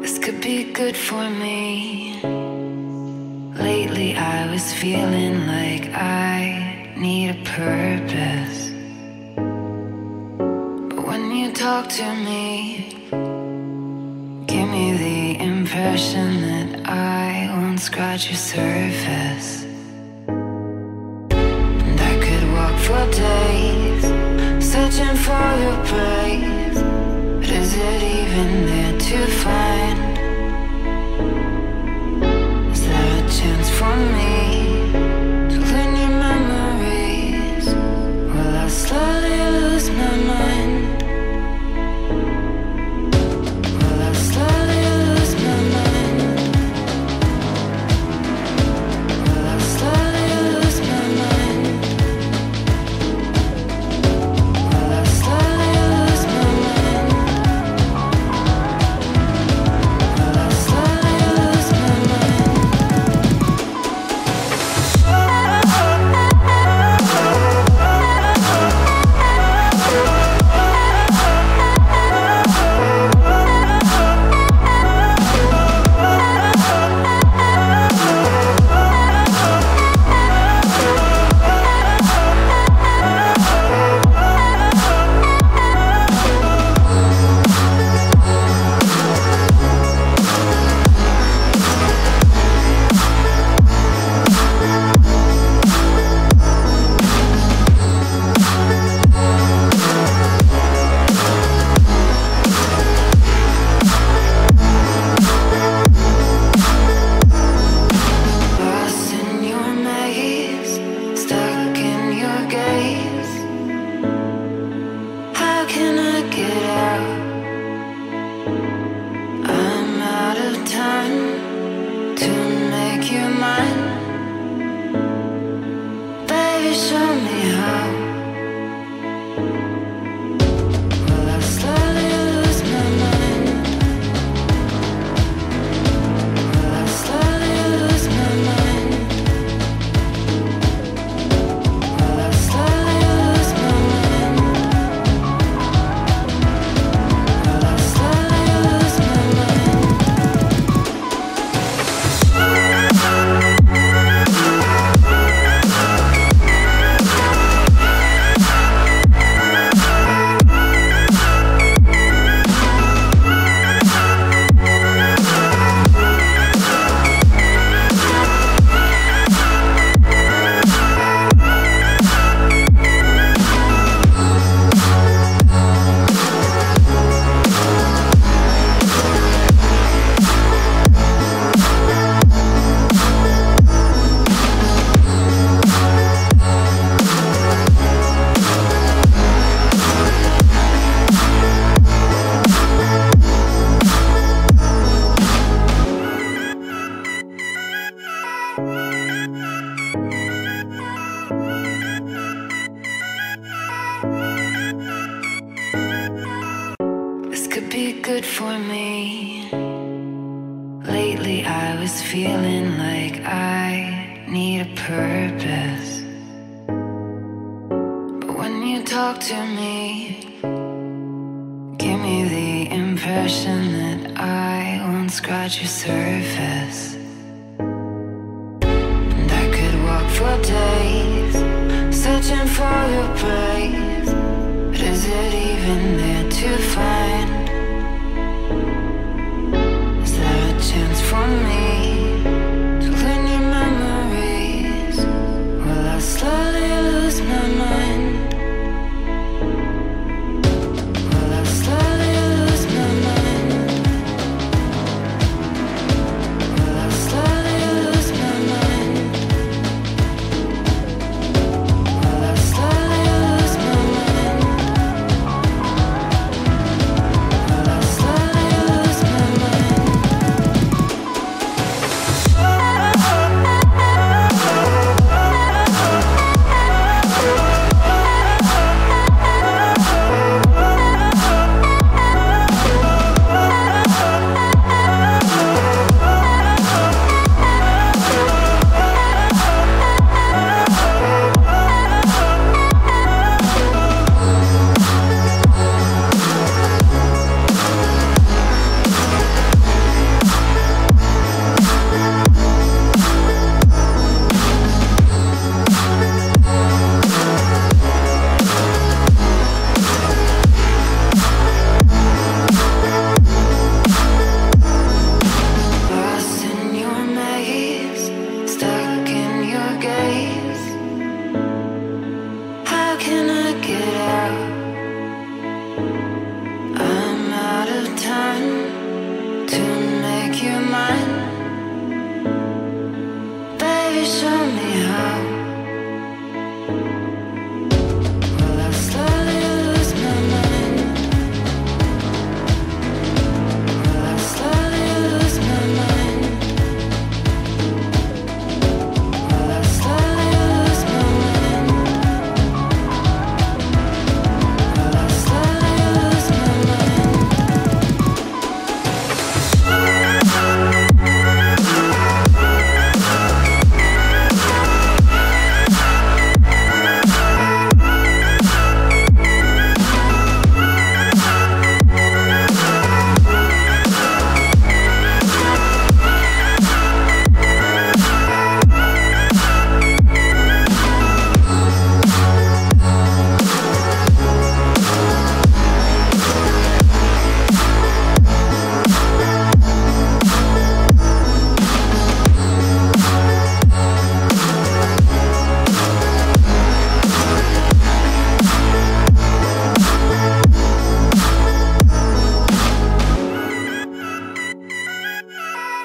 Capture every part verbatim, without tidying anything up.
This could be good for me. Lately I was feeling like I need a purpose. But when you talk to me, give me the impression that I won't scratch your surface. And I could walk for days, searching for your praise. But is it even there to find? Is there a chance for me to learn your memories? Will I slowly lose my mind? Will I slowly lose my mind? Will I slowly lose my mind? Will I slowly lose my mind? Will I slowly lose my mind? Lost in your maze, stuck in your gaze. How can I get out? I'm out of time to make you mine. Baby, show me how. Will I slowly lose my mind? Will I slowly lose my mind? Will I slowly lose my mind? Will I slowly lose my mind? This could be good for me. Lately I was feeling like I need a purpose. But when you talk to me, give me the impression that I won't scratch your surface. And I could walk for days, searching for your praise. But is it even there to find? Is there a chance for me to learn your memories? Will I slowly lose my mind? Will I slowly lose my mind? Will I slowly lose my mind? Will I slowly lose my mind? Will I slowly lose my mind?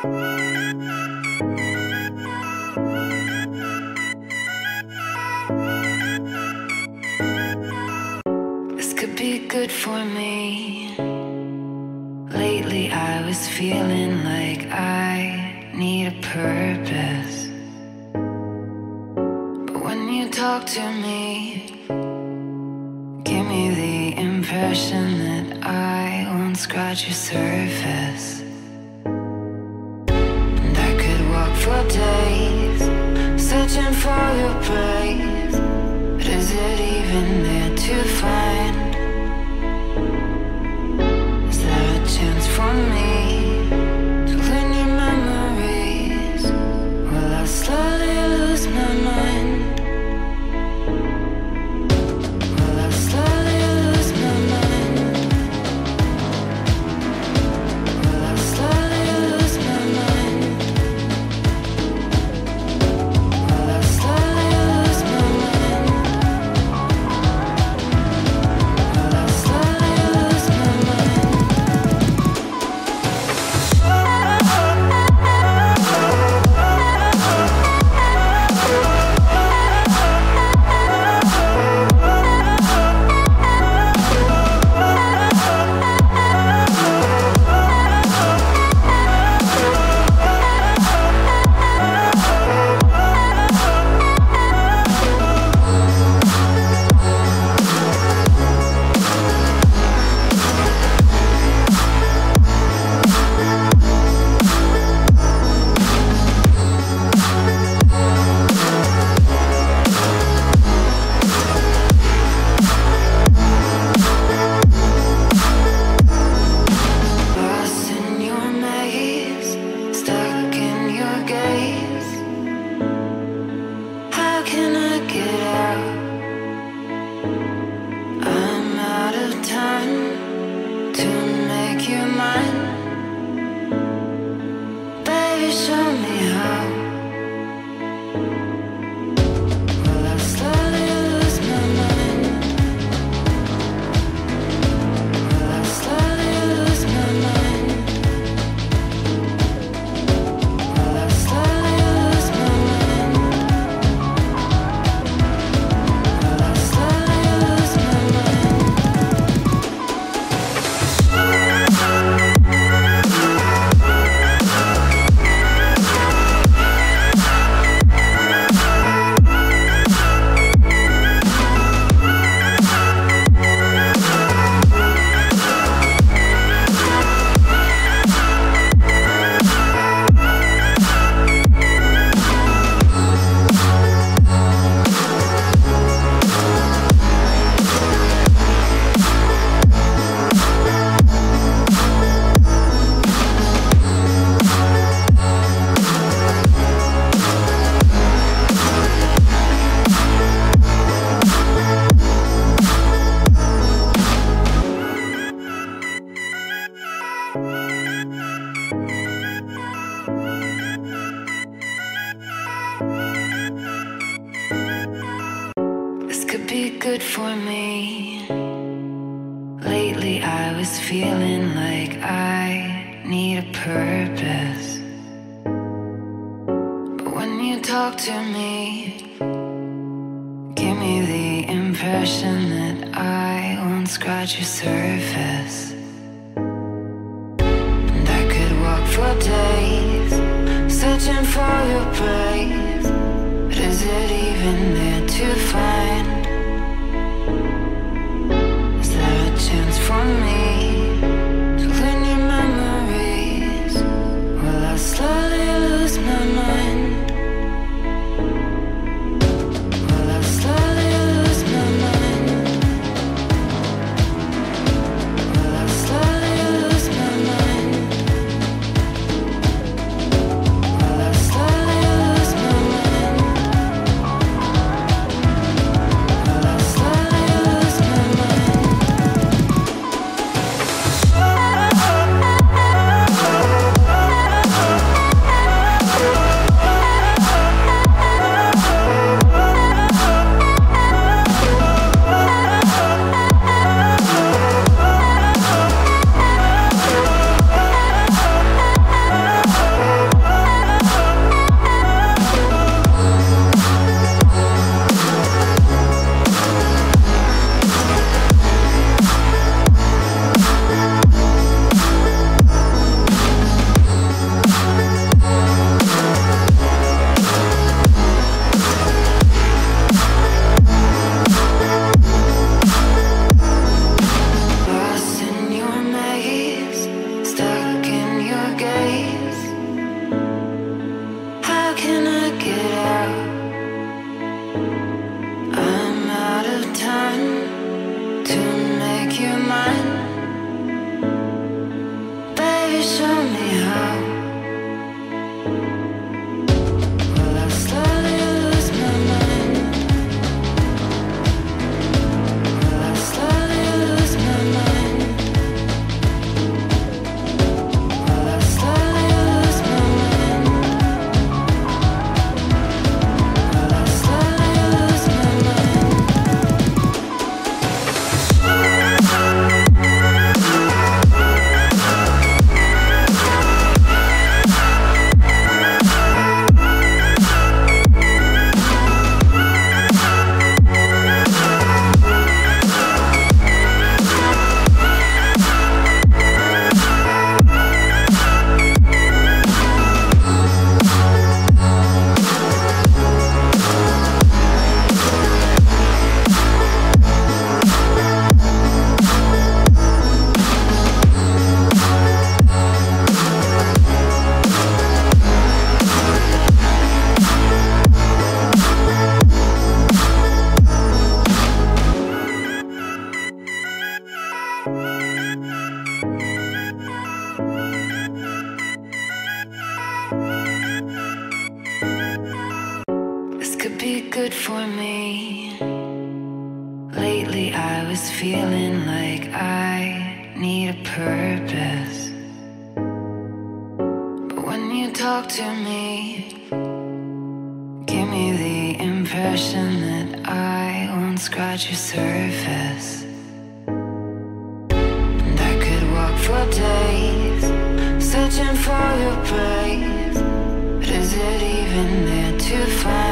This could be good for me. Lately I was feeling like I need a purpose. But when you talk to me, give me the impression that I won't scratch your surface. And I could walk for days, searching for your praise. But is it even there to find? Is there a chance for me to clean your memories? Will I slowly lose my mind? Will I slowly lose my mind? Will I slowly lose my mind? Will I slowly lose my mind? Will I slowly lose my mind? Lost in your maze, stuck in your gaze. How can I get out? I'm out of time to make you mine. Baby, show me how. Will I slowly lose my mind? Will I slowly lose my mind? Will I slowly lose my mind? Will I slowly lose my mind? This could be good for me. Lately I was feeling like I need a purpose. But when you talk to me, give me the impression that I won't scratch your surface. And I could walk for days, searching for your praise. But is it even there to find? Is there a chance for me to clean your memories? Will I slowly lose my mind? Will I slowly lose my mind? Will I slowly lose my mind? Will I slowly lose my mind? Will I slowly lose my mind? show me how. Will I slowly lose my mind? Will I slowly lose my mind? Will I slowly lose my mind? Will I slowly lose my mind? This could be good for me. Lately I was feeling like I need a purpose. But when you talk to me, give me the impression that I won't scratch your surface. And I could walk for days, searching for your praise. But is it even there to find?